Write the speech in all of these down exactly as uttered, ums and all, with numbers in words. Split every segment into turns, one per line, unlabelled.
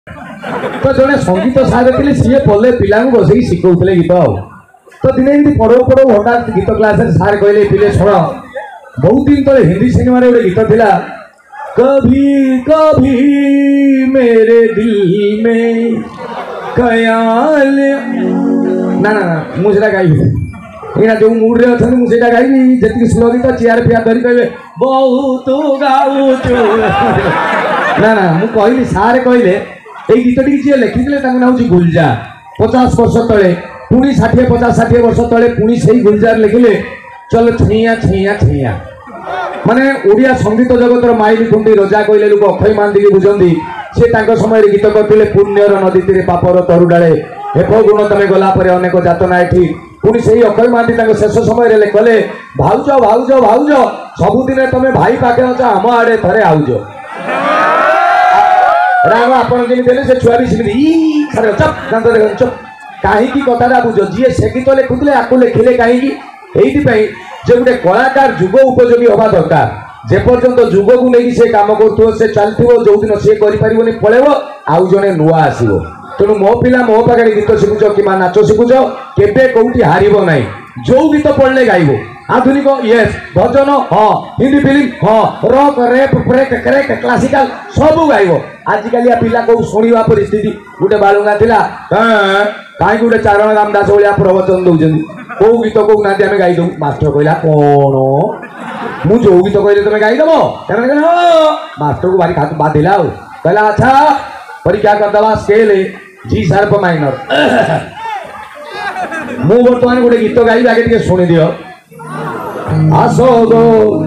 तो जड़े संगीत सार थे सी पढ़े पिला बस शिखुले गीत आ तो दिने पढ़ो पढ़ो हठात गीत क्लास सार कहले पिले शुण बहुत दिन तले हिंदी सिनेमा गोटे गीत थिला कभी कभी मेरे दिल में ख्याल ना ना मुझे गाइबी इना जो मूड रे अछन मुझे गाइबी जति स्लो गीत चेयर फियर धरी कहबे बहुत गाउछु ना ना मु कहली सार कहले ए गीत टी जे लिखिले तांग नाउ जी गुलजार पचास वर्ष तले पुणी षाठी पचास षाठी वर्ष तले पुणी से गुलजार लिखिले चल छैया छैया छैया माने ओडिया संगीत जगतर माइली खुंडी रजा कहले लोक अक्षय महांती बुझंती से तांको समय गीत करथिले पुण्यर नदी तीरे पापर तरुडाले हे गुण तमे गला परे अनेक जातना एठी पुणी से अक्षय महांती तांको शेष समय रे कहले भाउज भाउज भाउज सबुदिने तमे भाई पाखे अछ आम आडे थरे आउज राम आपण जेमि देले से छुआ भी सिमि ई खरे चप दांत दे चप काहे की कथाटा बुझ जी से गीत लिखुले आकु लिखिले काहे की एइति पई जे गोटे कलाकार जुग उपयोगी हवा दरकार जे पर्यंत जुग को लेकिन से काम कर से चलती जो दिन सी कर पलैब आउ जड़े नुआ आसो तेणु मो पिला मो पाखे गीत शिखुच कि नाच शिखुच केबे कौटी हारिब ना जो गीत पढ़ले गाइब आधुनिक यस भजन हाँ हिंदी फिल्म हाँ रॉक रैप ब्रेक क्रेक क्लासिकल सब गाइब आजिकलिया पिला को शुणा परिस्थिति गोटे बालुंगा थिला कहीं गोटे चारण रामदास भाया प्रवचन दौरान कौ गीत कौ ना आम गाईदू मास्टर कहला कौन मु जो गीत कहले तुम गाईदेव मास्टर को भारी खात बाधिला कहला अच्छा परीक्षा करदे स्केल जी शार्प माइनर मु बर्तमान गोटे गीत गाइबी आगे टे शुणी दियो आस गो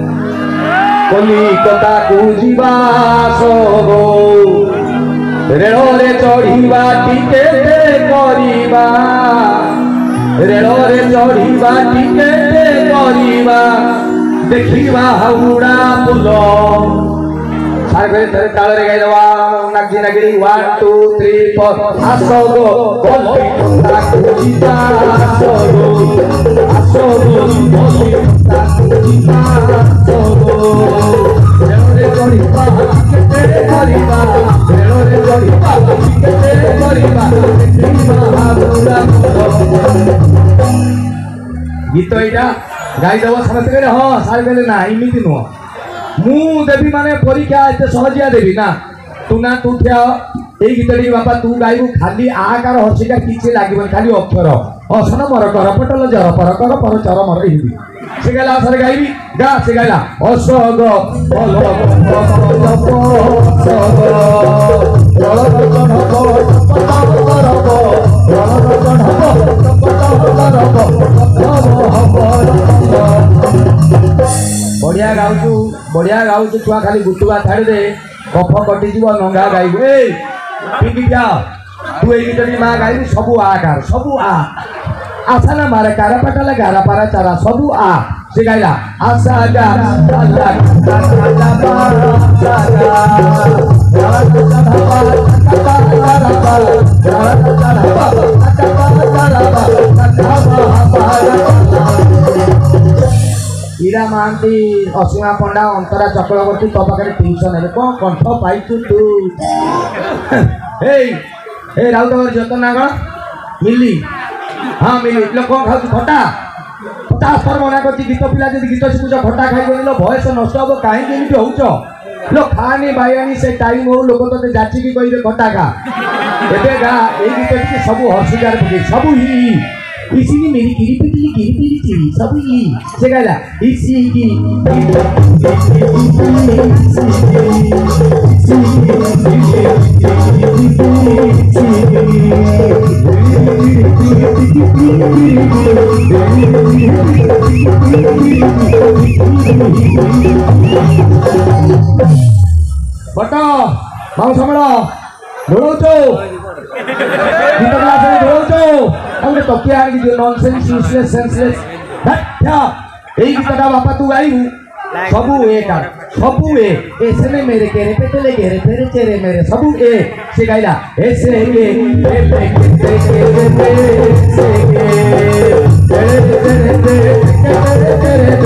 कलिकता को जीवा आस गो रेल रे चढ़ीबा टिकेट करिबा रेल रे चढ़ीबा टिकेट करिबा देखिबा हाउड़ा पुल सार करे तेरे ताल रे गाई दवा नागजी नागिरी वन टू थ्री फोर आसो गो कलिकता को जीवा आसो गो आसो गो कलिकता को जीवा आसो गो रेल रे चढ़ीबा टिकेट करिबा रेल रे चढ़ीबा टिकेट करिबा देखिबा हाउड़ा गीत यहाँ गाईदेव समस्त कहले हाँ सार कहले ना इमिति नुह मु देवी माने परीक्षा एत सहजिया देवी ना तू ना तू ठिया ए गीत टी बापा तू गाइबू खाली आकार हसिका किछि लागिबन खाली अक्षर हसन मर कर पटल जर पर कर पर चर मर हिंदी से गाला सर गाइबी गा से गाला असग बल बढ़िया गाउचु बढ़िया गाउचु छुआ खाली गुटुआ छाड़ी दे कफ कटिଯିव नंगा गाइबू ए पिंकी जा तू ए गीत माँ गाइबी सबू आकार सबू आ आशा ना मारे कारा पटाला गारा पारा चारा सबू आ से गाइला आशा जा आशा हीरा महांती असीमा पंडा अंतरा चक्रवर्ती तो पाखे ट्यूशन है कौन कंठ पाइचु तू हे राउत जतन ना कौन मिली हाँ मिली लोग कौन खाऊ खटा पचास थर मना कर गीत पिला जी गीत शिखुच खटा खाई भयस नष्ट हम कहीं होच लो खानी बायानी से टाइम हो लोक तो जाचिकी कहे खटा खा एबे गा ए गीत सब हर्षिकार पके सब ही इसी की मेरी गिरी पिटली गिरी पिटली चिरी सब ही से गाला इसी की बट माउ समलो ढोलचो गीत क्लास में ढोलचो हमने तकिया आगे जो नॉनसेंस यूजलेस सेंसलेस हट्या এই গীতটা বাপা তু গাইবু सबू ए का सबू ए ऐसे में मेरे केरे पे चले घेरे फेरे चेरे मेरे सबू ए से गाइला ऐसे के पे पे के के पे से के तेरे तेरे तेरे तेरे तेरे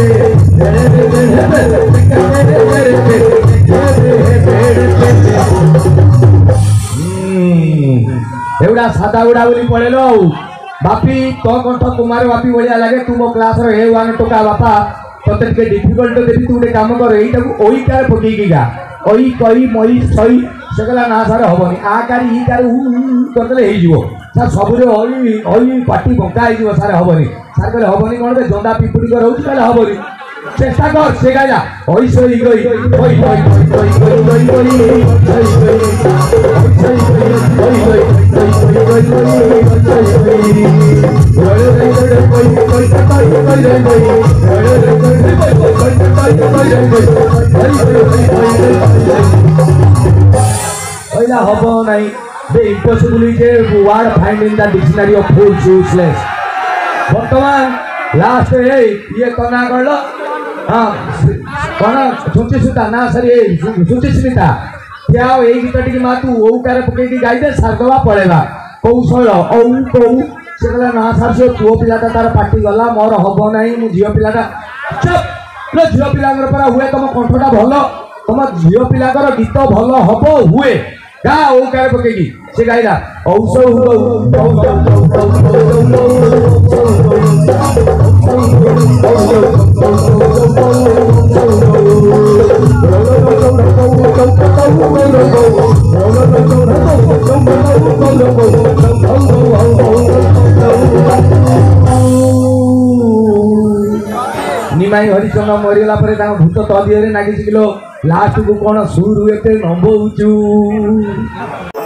तेरे तेरे तेरे एगुड़ा सादा गुड़ा बोली पड़ेलो बापी तो कंठ कुमार बापी भाया लगे तू मो क्लास रे वन टोका बापा तोते टे डिफिकल्ट देबी तू गोटे काम कर एटा ओईटार पकेकी गा ओई कई मई सई से कहला ना सार हबनी आ कारी ई कार करतले हेई जीवो सार सबुरे ओई ओई पाटी बंका हेई जीवो सार हबनी सार कहले हबनी कोन बे जंदा पिपुडी कर होउची कहले हबनी चेष्टा कर से गाया ओई सोई गई ओई ओई ओई ओई ओई ओई ओइला हबो नाही बे इम्पॉसिबल जे word find in the dictionary of fools useless वर्तमान लास्ट ए ये कना करलो हां कना सुची सुता ना सरी ए सुची स्मिता क्या ए गीत टिके मा तू ओ करे पके की गाई दे सरदवा पड़ेगा कौशल औ कौ से कहला ना सर से पुओ पिलाटा तार पार्टी गला मोर हबो नाही मु झियो पिलाटा चुप लो झियो पिलांगर परा हुए तम कंठटा भलो तम झियो पिलांगर गीत भलो हबो हुए गा ओ करे पके की से गाइला औसो निमाई हरिचंद्र मरीगला पर भूत तदिहरे नागिस किलो लास्ट को कौन सुर हुए नंबू